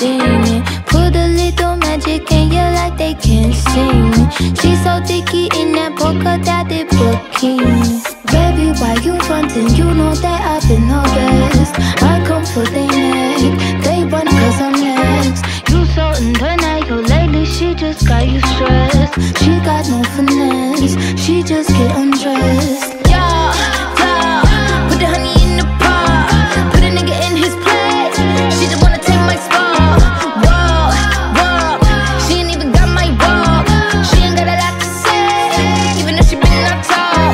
Houdini. Put a little magic in you like they can't see me. She's so dicky in that polka dotted bikini. Baby, why you frontin'? You know that I've been all best. I come for their neck, they run cause I'm next. You so undeniable lately, she just got you stressed. She got no finesse, she just get undressed. Yeah, yeah, put the honey in the pot, put a nigga in his place. She just wanna take my spot. Whoa, whoa, she ain't even got my walk. She ain't got a lot to say, even though she been up top.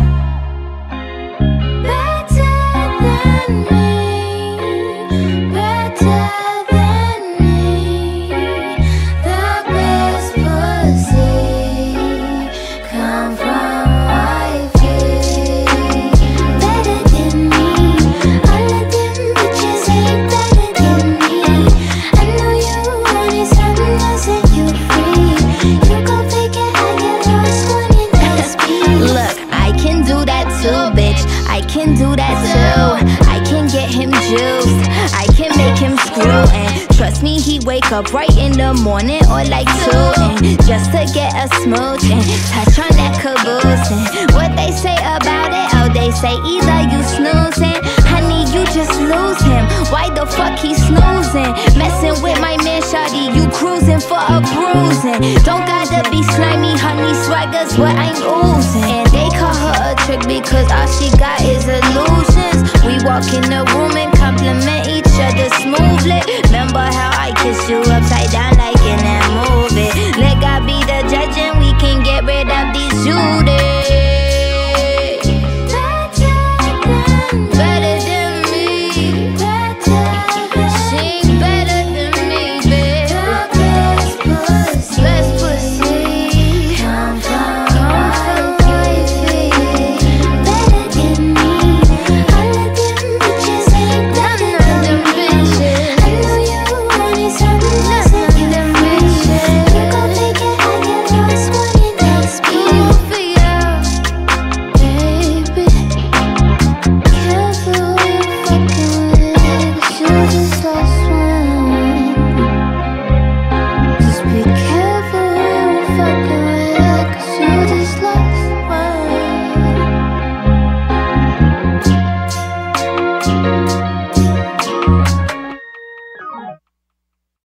Better than me, better than me. The best pussy come from my feet. Better than me, all of them bitches ain't better than me. I know you wanted something that set you free. You gon' figure how you lost one in that speed. Look, I can do that too, bitch. I can do that too. I can get him juiced, I can make him screw. And trust me, he wake up right in the morning or like 2, and just to get a smooch and touch on that caboose. And what they say about it? Oh, they say either you snoozing, honey, you just lose him. Why the fuck he snoozing? Messing with my man, shawty, you cruising for a bruising. Don't gotta be slimy, honey, swagger's what I'm oozing. And they call her a trick because all she got is illusions. We walk in the room and compliment each other smoothly.